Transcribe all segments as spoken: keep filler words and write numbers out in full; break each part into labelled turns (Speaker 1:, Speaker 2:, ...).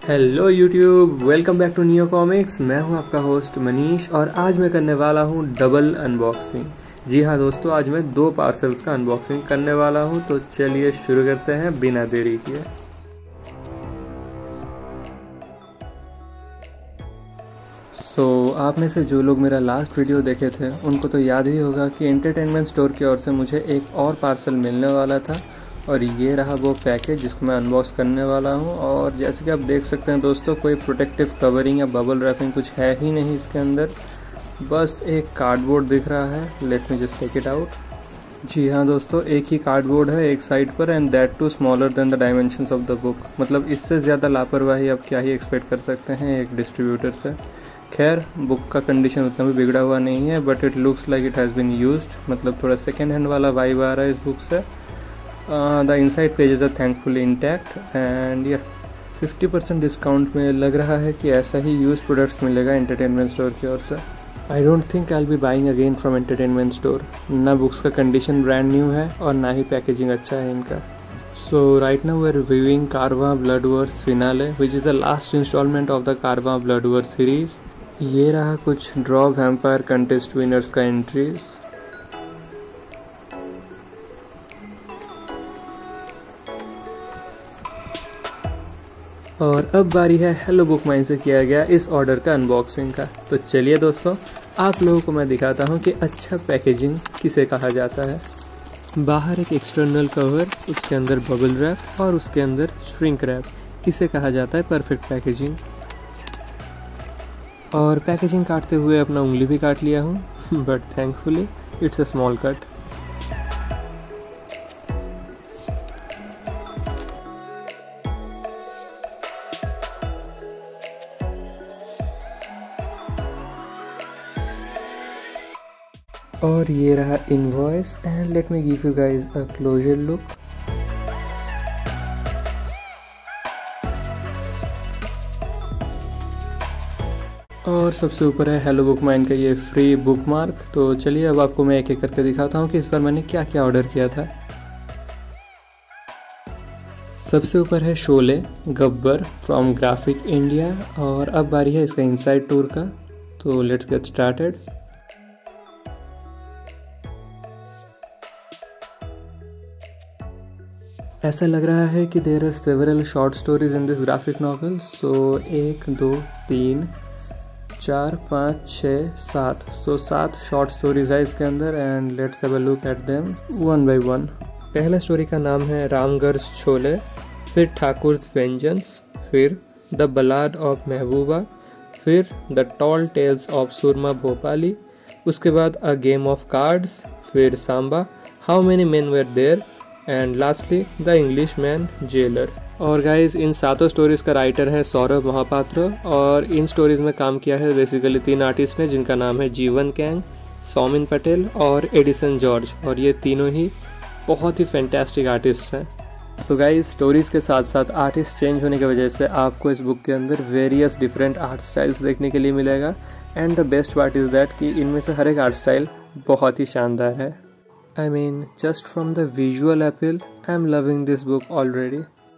Speaker 1: Hello YouTube, welcome back to Neo Comics. मैं हूं आपका होस्ट मनीष और आज मैं करने वाला हूं डबल अनबॉक्सिंग। जी हाँ दोस्तों, आज मैं दो पार्सल्स का अनबॉक्सिंग करने वाला हूं, तो चलिए शुरू करते हैं बिना देरी किए। सो so, आप में से जो लोग मेरा लास्ट वीडियो देखे थे उनको तो याद ही होगा कि एंटरटेनमेंट स्टोर की ओर से मुझे एक और पार्सल मिलने वाला था और ये रहा वो पैकेज जिसको मैं अनबॉक्स करने वाला हूँ। और जैसे कि आप देख सकते हैं दोस्तों, कोई प्रोटेक्टिव कवरिंग या बबल रैपिंग कुछ है ही नहीं इसके अंदर, बस एक कार्डबोर्ड दिख रहा है। Let me just take it out. जी हाँ दोस्तों, एक ही कार्डबोर्ड है एक साइड पर, and that too smaller than the dimensions of the book. मतलब इससे ज़्यादा लापरवाही आप क्या ही एक्सपेक्ट कर सकते हैं एक डिस्ट्रीब्यूटर से। खैर, बुक का कंडीशन उतना भी बिगड़ा हुआ नहीं है, but it looks like it has been used. मतलब थोड़ा सेकेंड हैंड वाला वाइब आ रहा है इस बुक से। The inside pages are thankfully intact and yeah fifty percent discount में लग रहा है कि ऐसा ही यूज प्रोडक्ट्स मिलेगा एंटरटेनमेंट स्टोर की ओर से। I don't think I will be buying again from entertainment store. ना बुक्स का कंडीशन ब्रांड न्यू है और ना ही पैकेजिंग अच्छा है इनका। So right now we are reviewing Karwaan Bloodverse finale, which is the last instalment of the Karwaan Bloodverse series. ये रहा कुछ ड्रॉ वैम्पायर कंटेस्ट विनर्स का एंट्रीज। और अब बारी है हेलो बुक माइन से किया गया इस ऑर्डर का अनबॉक्सिंग का। तो चलिए दोस्तों, आप लोगों को मैं दिखाता हूँ कि अच्छा पैकेजिंग किसे कहा जाता है। बाहर एक एक्सटर्नल कवर, उसके अंदर बबल रैप और उसके अंदर श्रिंक रैप, इसे कहा जाता है परफेक्ट पैकेजिंग। और पैकेजिंग काटते हुए अपना उंगली भी काट लिया हूँ, but thankfully it's a small cut. और ये रहा invoice and let me give you guys a closer look. और सबसे ऊपर है हेलो बुक माइन का ये फ्री बुक मार्क। तो चलिए अब आपको मैं एक एक करके दिखाता हूँ कि इस बार मैंने क्या क्या ऑर्डर किया था। सबसे ऊपर है Sholay Gabbar from Graphic India. और अब बारी है इसका इनसाइड टूर का, तो लेट्स गेट स्टार्टेड। ऐसा लग रहा है कि there are several short stories in this graphic novel. So एक दो तीन चार पाँच छः सात, सो सात शॉर्ट स्टोरीज है इसके अंदर and let's have a look at them one by one. पहला स्टोरी का नाम है रामगर्स छोले, फिर ठाकुर्स वेंजेंस, फिर द बलाड ऑफ महबूबा, फिर the tall tales of Soorma Bhopali, उसके बाद अ गेम ऑफ कार्ड्स, फिर Sambha, how many men were there and lastly the Englishman jailer. और गाइज, इन सातों स्टोरीज का राइटर है सौरभ महापात्र और इन स्टोरीज में काम किया है बेसिकली तीन आर्टिस्ट ने, जिनका नाम है जीवन कैंग, सौमिन पटेल और एडिसन जॉर्ज। और ये तीनों ही बहुत ही फैंटास्टिक आर्टिस्ट हैं। सो गाइज, स्टोरीज के साथ साथ आर्टिस्ट चेंज होने की वजह से आपको इस बुक के अंदर वेरियस डिफरेंट आर्ट स्टाइल्स देखने के लिए मिलेगा। And the best part is that कि इनमें से हर एक आर्ट स्टाइल बहुत ही शानदार है। I mean, just from the visual appeal, I'm loving this book already.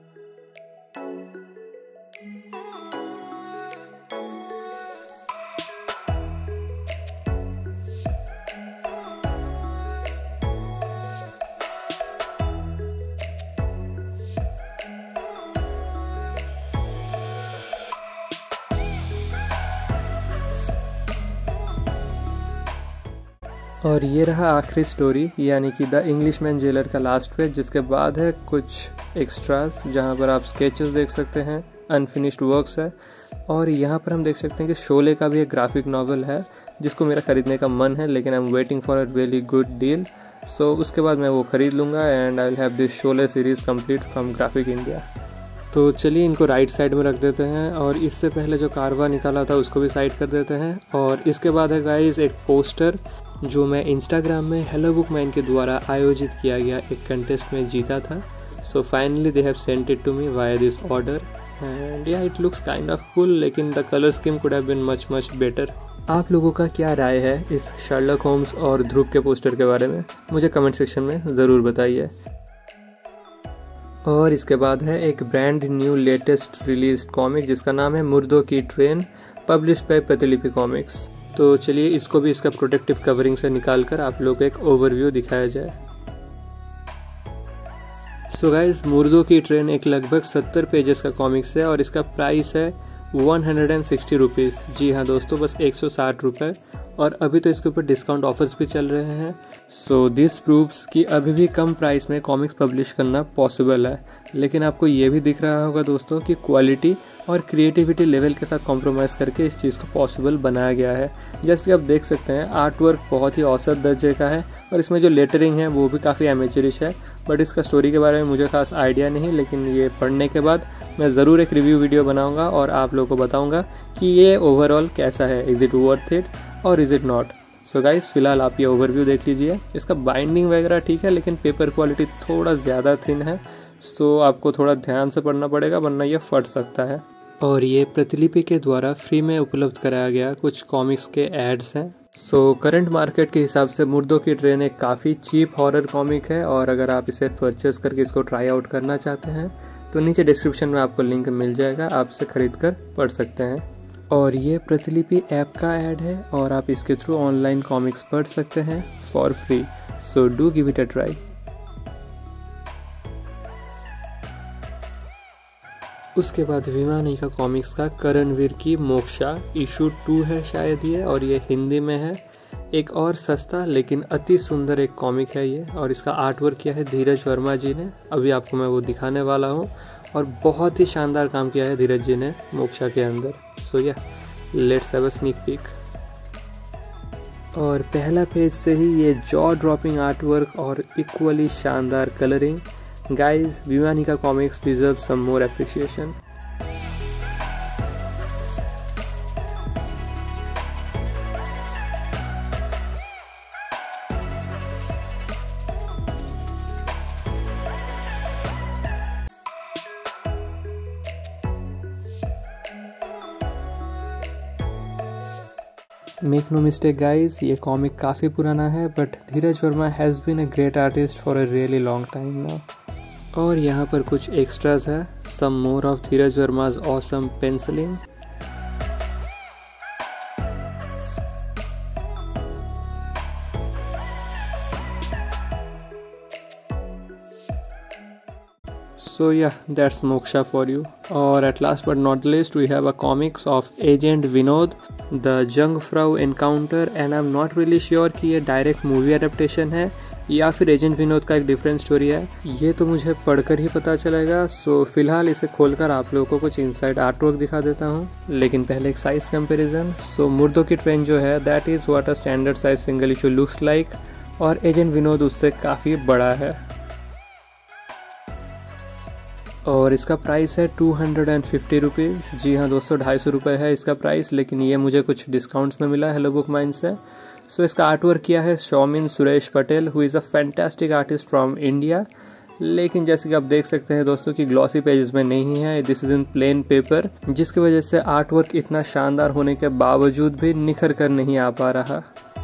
Speaker 1: और ये रहा आखिरी स्टोरी, यानी कि द इंग्लिश मैन जेलर का लास्ट पेज, जिसके बाद है कुछ एक्स्ट्रास जहाँ पर आप स्केचेस देख सकते हैं, अनफिनिश्ड वर्क्स है। और यहाँ पर हम देख सकते हैं कि शोले का भी एक ग्राफिक नॉवल है जिसको मेरा ख़रीदने का मन है, लेकिन I am waiting for a really good deal. So उसके बाद मैं वो ख़रीद लूँगा and I will have this Sholay series complete from Graphic India. तो चलिए इनको राइट साइड में रख देते हैं और इससे पहले जो कारवा निकाला था उसको भी साइड कर देते हैं। और इसके बाद है गाइस एक पोस्टर जो मैं इंस्टाग्राम में हेलो बुक माइन के द्वारा आयोजित किया गया एक कंटेस्ट में जीता था। So finally they have sent it to me via this order and yeah it looks kind of cool, लेकिन the colour scheme could have been much much better. आप लोगों का क्या राय है इस शर्लक होम्स और ध्रुव के पोस्टर के बारे में, मुझे कमेंट सेक्शन में ज़रूर बताइए। और इसके बाद है एक brand new latest release comic जिसका नाम है मुर्दों की train, published by Pratilipi comics. तो चलिए इसको भी इसका प्रोटेक्टिव कवरिंग से निकाल कर आप लोग को एक ओवरव्यू दिखाया जाए। सो गाइस, मुर्दों की ट्रेन एक लगभग सत्तर पेजेस का कॉमिक्स है और इसका प्राइस है one hundred and sixty rupees. जी हाँ दोस्तों, बस एक सौ साठ रुपये। और अभी तो इसके ऊपर डिस्काउंट ऑफर्स भी चल रहे हैं। सो दिस प्रूव्स कि अभी भी कम प्राइस में कॉमिक्स पब्लिश करना पॉसिबल है। लेकिन आपको ये भी दिख रहा होगा दोस्तों कि क्वालिटी और क्रिएटिविटी लेवल के साथ कॉम्प्रोमाइज़ करके इस चीज़ को पॉसिबल बनाया गया है। जैसे कि आप देख सकते हैं, आर्ट वर्क बहुत ही औसत दर्जे का है और इसमें जो लेटरिंग है वो भी काफ़ी एमेचरिश है। बट इसका स्टोरी के बारे में मुझे खास आइडिया नहीं, लेकिन ये पढ़ने के बाद मैं ज़रूर एक रिव्यू वीडियो बनाऊंगा और आप लोगों को बताऊंगा कि ये ओवरऑल कैसा है, इज़ इट वर्थ इट और is it not. So guys, फिलहाल आप ये ओवरव्यू देख लीजिए। इसका बाइंडिंग वगैरह ठीक है, लेकिन पेपर क्वालिटी थोड़ा ज़्यादा थिन है। सो आपको थोड़ा ध्यान से पढ़ना पड़ेगा, वरना ये फट सकता है। और ये प्रतिलिपि के द्वारा फ्री में उपलब्ध कराया गया कुछ कॉमिक्स के एड्स हैं। सो करंट मार्केट के हिसाब से मुर्दों की ट्रेन एक काफ़ी चीप हॉरर कॉमिक है और अगर आप इसे परचेस करके इसको ट्राई आउट करना चाहते हैं तो नीचे डिस्क्रिप्शन में आपको लिंक मिल जाएगा, आप इसे खरीद कर पढ़ सकते हैं। और ये प्रतिलिपि ऐप का ऐड है और आप इसके थ्रू ऑनलाइन कॉमिक्स पढ़ सकते हैं for free. So do give it a try. उसके बाद विमानिका कॉमिक्स का करणवीर की मोक्षा इशू टू है शायद ये, और ये हिंदी में है। एक और सस्ता लेकिन अति सुंदर एक कॉमिक है ये, और इसका आर्ट वर्क किया है धीरज वर्मा जी ने। अभी आपको मैं वो दिखाने वाला हूँ और बहुत ही शानदार काम किया है धीरज जी ने मोक्षा के अंदर। So yeah let's have a sneak peek. और पहला पेज से ही ये जॉ ड्रॉपिंग आर्ट वर्क और इक्वली शानदार कलरिंग। Guys, Vimanika comics deserve some more appreciation. Make no mistake guys, ये कॉमिक काफ़ी पुराना है but Dheeraj Verma has been a great artist for a really long time now. और यहाँ पर कुछ एक्स्ट्रास है, some more of Dheeraj Verma's awesome pencilling. So yeah, that's Moksha for you. और at last but not least we have a comics of Agent Vinod, The Jungfrau Encounter, and I'm not really sure कि ये direct movie adaptation है या फिर agent Vinod का एक different story है, ये तो मुझे पढ़कर ही पता चलेगा। सो फिलहाल इसे खोलकर आप लोगों को कुछ इनसाइड आर्ट वर्क दिखा देता हूँ, लेकिन पहले एक साइज कंपैरिजन। सो मुर्दों की ट्रेन जो है that is what a standard size single issue looks like, और एजेंट विनोद उससे काफ़ी बड़ा है। और इसका प्राइस है two hundred and fifty rupees. जी हाँ दोस्तों, ढाई सौ रुपये है इसका प्राइस, लेकिन ये मुझे कुछ डिस्काउंट्स में मिला है हेलो बुक माइंड से। सो so, इसका आर्ट वर्क किया है Shaumin Suresh Patel, who is a fantastic artist from India. लेकिन जैसे कि आप देख सकते हैं दोस्तों कि ग्लॉसी पेजेस में नहीं है, this is in plain paper, जिसकी वजह से आर्ट वर्क इतना शानदार होने के बावजूद भी निखर कर नहीं आ पा रहा।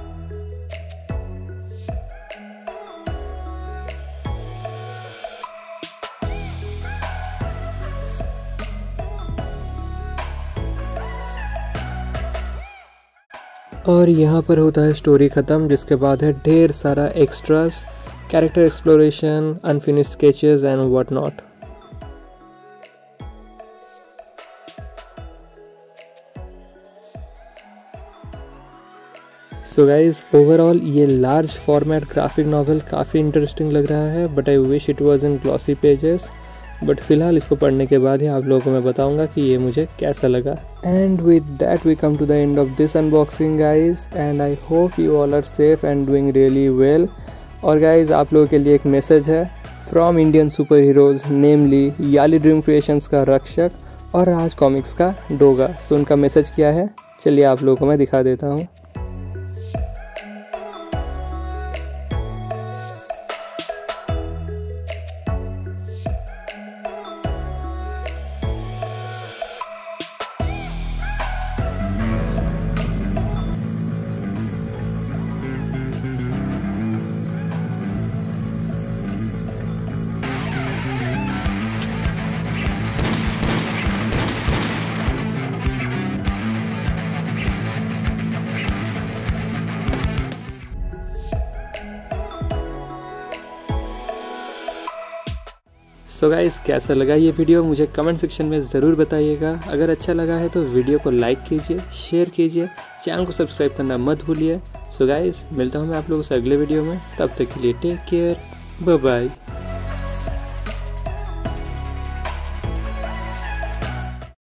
Speaker 1: और यहाँ पर होता है स्टोरी ख़त्म, जिसके बाद है ढेर सारा extras, character exploration, unfinished sketches and what not. So guys, overall ये लार्ज फॉर्मेट ग्राफिक नॉवल काफ़ी इंटरेस्टिंग लग रहा है, but I wish it was in glossy pages. But फिलहाल इसको पढ़ने के बाद ही आप लोगों को मैं बताऊंगा कि ये मुझे कैसा लगा। And with that we come to the end of this unboxing guys, and I hope you all are safe and doing really well. और गाइज, आप लोगों के लिए एक मैसेज है from Indian super heroes, namely Yali Dream Creations का रक्षक और राज comics का डोगा। सो उनका मैसेज क्या है, चलिए आप लोगों को मैं दिखा देता हूँ। सो गाइस, कैसा लगा ये वीडियो मुझे कमेंट सेक्शन में ज़रूर बताइएगा। अगर अच्छा लगा है तो वीडियो को लाइक कीजिए, शेयर कीजिए, चैनल को सब्सक्राइब करना मत भूलिए। सो गाइस, मिलता हूँ मैं आप लोगों से अगले वीडियो में। तब तक के लिए टेक केयर, बाय बाय।